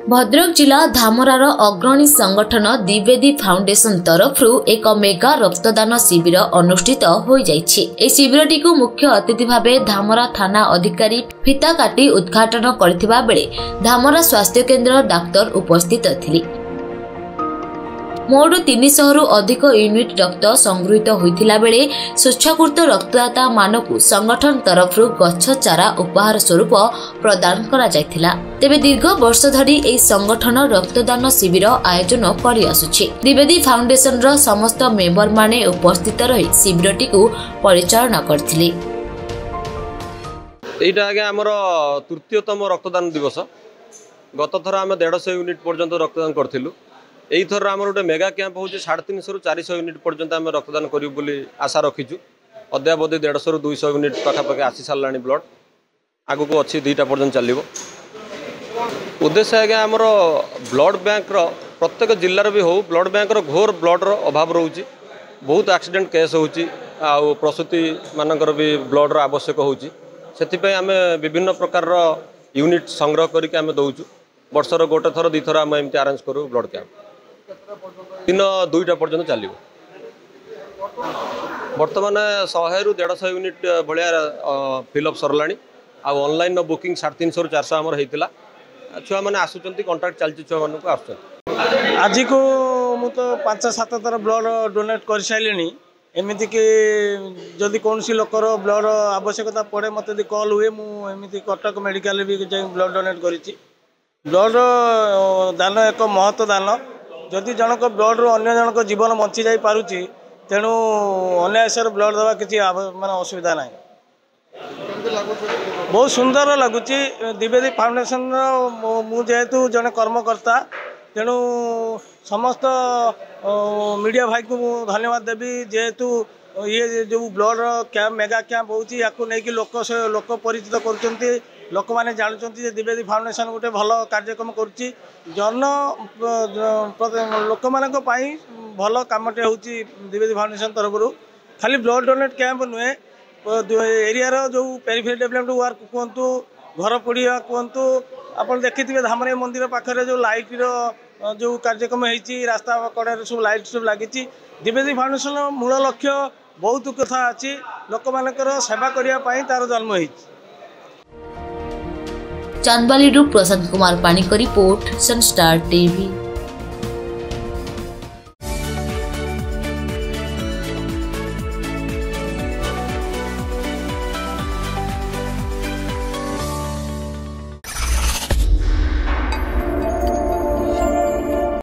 भद्रक जिला धामरार अग्रणी संगठन द्विवेदी फाउंडेशन तरफ एक मेगा रक्तदान शिविर अनुष्ठित हो जाइछि। ए शिविरटी को मुख्य अतिथि भावे धामरा थाना अधिकारी फिता काटी उद्घाटन करथिबा बेले धामरा स्वास्थ्य केन्द्र डाक्टर उपस्थित थिले। मोट 300 रु अधिक यूनिट रक्त संगृहित होइथिला बेले स्वेच्छाकृत रक्तदाता मानकु संगठन तरफ गछ चारा उपहार स्वरूप प्रदान करा जायथिला। तेबे दीर्घ वर्ष धरी एई संगठन रक्तदान शिविर आयोजन करि आसुछि। द्विवेदी फाउंडेशन रो समस्त मेंबर माने उपस्थित रही शिविरटी को परिचालना करथिले। एटा आगे हमर तृतीयतम रक्तदान दिवस। गत थर आम 150 यूनिट पर्यंत रक्तदान करथिलु। एई थर आमर गोटे मेगा कैंप होची 350 रु 400 यूनिट पर्यंत आम रक्तदान करियो बोली आशा रखिछु। अद्यावधि 150 रु 200 यूनिट पाखापाखि आसी साराणी ब्लड आगु को अच्छी 2टा पर्यंत चलिबो। उद्देश्य आगे आमर ब्लड बैंक रो प्रत्येक जिल्लार भी हो ब्लड बैंक रो घोर ब्लड रो अभाव रोची। बहुत एक्सीडेंट केस होची आ प्रसूति मानकर भी ब्लड रो आवश्यक होची। सेति आम विभिन्न प्रकार रो यूनिट संग्रह करके आम दउछु। वर्षर गोटे थर 2 थर आम एमती अरेंज करू ब्लड कैंप। दिन 2टा पर्यंत चलो। बर्तमान 100 रु 150 यूनिट भाया फिलअप सरला। ऑनलाइन बुकिंग 350 रु 400 आमर होता। छुआ मैंने आसुच्च कंटाक्ट चलती छुआ मानक आस। आज को मु तो 5-7 थर ब्लड डोनेट कर सारे। एमती कि जदि कौन लोकर ब्लड आवश्यकता पड़े मत कल हुए मुझे कटक मेडिकल भी ब्लड डोनेट करी। ब्लड दान एक महत्व दान। जदि जनक ब्लड रू अन्य जनक जीवन बंची जाई पारुची तेणु अनायासर ब्लड देवा किसी माने असुविधा ना। बहुत सुंदर लगुच। द्विवेदी फाउंडेशन मुझेतु जड़े कर्मकर्ता तेणु समस्त मीडिया भाई को धन्यवाद देवी। जेहेतु ये जो ब्लड कैंप मेगा कैंप होची याकू नहीं कि लोक परिचित करुचंती। लोक मैंने जानते द्विवेदी फाउंडेशन गोटे भल कार्यक्रम करुच्ची। जन लोक मान भल कामटे हूँ द्विवेदी फाउंडेशन तरफ खाली ब्लड डोनेट कैंप नुहे एरिया जो पेरिफेरी डेवलपमेंट वर्क कहतु घर पढ़िया कहतु आप देखिए धामरा मंदिर पाखे जो लाइट जो कार्यक्रम होती रास्ता कड़े सब लाइट सब लगी। द्विवेदी फाउंडेशन मूल लक्ष्य बहुत कथा अच्छी लोक मानकर सेवा करने तार जन्म होती। Chandbali Prashant Kumar Panik report Sunstar TV.